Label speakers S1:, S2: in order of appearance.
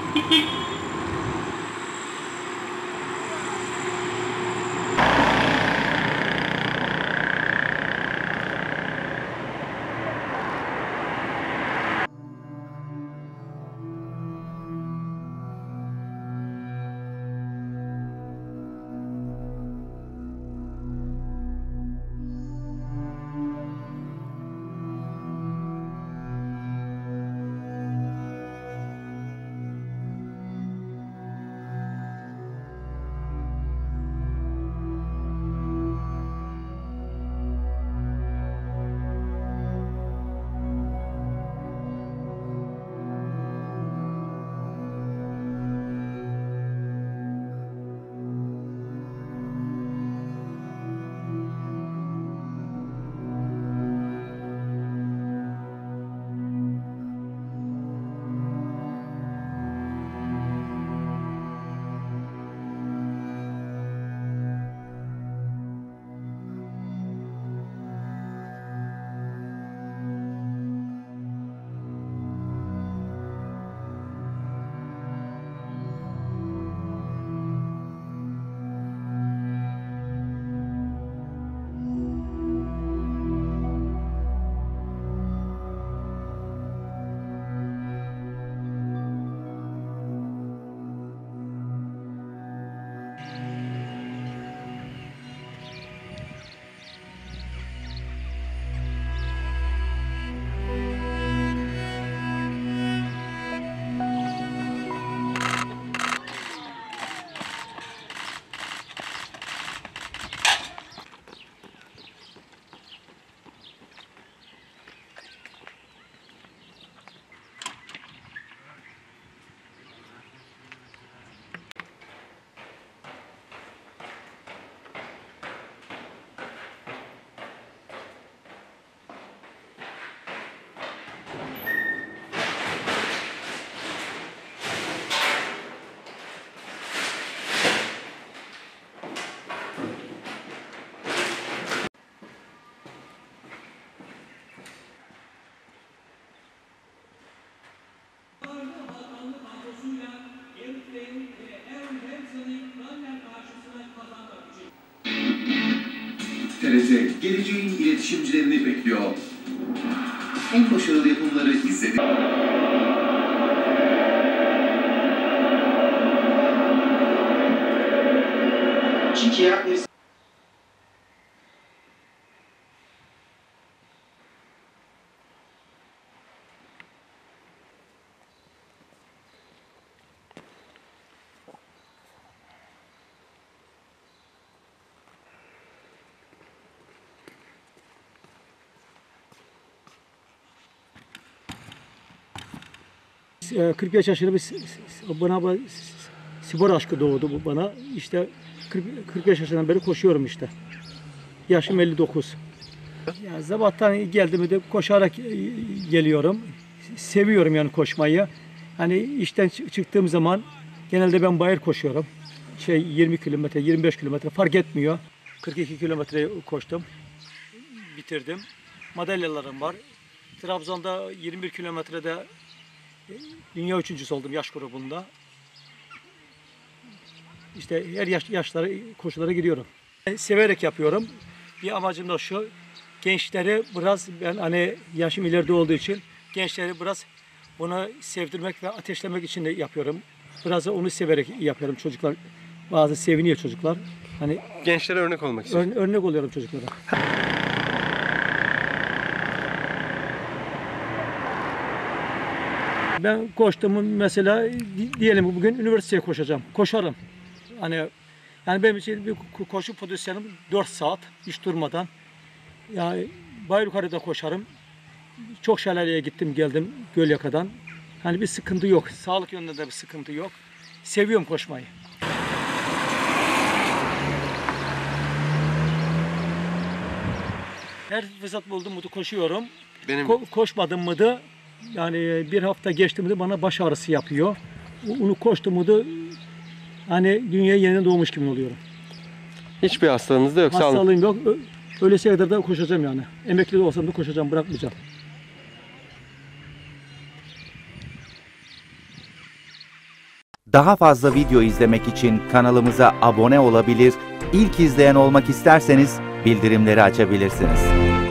S1: TRT geleceğin iletişimcilerini bekliyor. En başarılı yapımları izledik.
S2: Ee, 45 yaşında bana spor aşkı doğdu bu bana. İşte 45 yaşından beri koşuyorum işte. Yaşım 59. Ya sabahtan geldim de koşarak geliyorum. Seviyorum yani koşmayı. Hani işten çıktığım zaman genelde ben bayır koşuyorum. 20 kilometre, 25 kilometre fark etmiyor. 42 kilometre koştum. Bitirdim. Madalyalarım var. Trabzon'da 21 kilometrede dünya üçüncüsü oldum yaş grubunda. İşte her yaşlara koşulara gidiyorum. Severek yapıyorum. Bir amacım da şu. Gençleri biraz ben hani yaşım ileride olduğu için gençleri biraz bunu sevdirmek ve ateşlemek için de yapıyorum. Biraz da onu severek yapıyorum. Çocuklar bazı seviniyor çocuklar. Hani
S3: gençlere örnek olmak için.
S2: Örnek oluyorum çocuklara. Ben koştum mesela diyelim bugün üniversiteye koşacağım. Koşarım. Hani yani benim için bir koşu pozisyonum 4 saat hiç durmadan. Yani Bayrukarı'da koşarım. Çok şelaleye gittim geldim Gölyaka'dan. Hani bir sıkıntı yok. Sağlık yönünde de bir sıkıntı yok. Seviyorum koşmayı. Her fırsat buldum mu koşuyorum. Koşmadım mı da yani bir hafta geçti mi de bana baş ağrısı yapıyor. Onu koştum mu da hani dünyaya yeniden doğmuş gibi oluyorum.
S3: Hiçbir hastalığınız da yok.
S2: Hastalığım yok. Öylesine kadar da koşacağım yani. Emekli de olsam da koşacağım, bırakmayacağım.
S4: Daha fazla video izlemek için kanalımıza abone olabilir, ilk izleyen olmak isterseniz bildirimleri açabilirsiniz.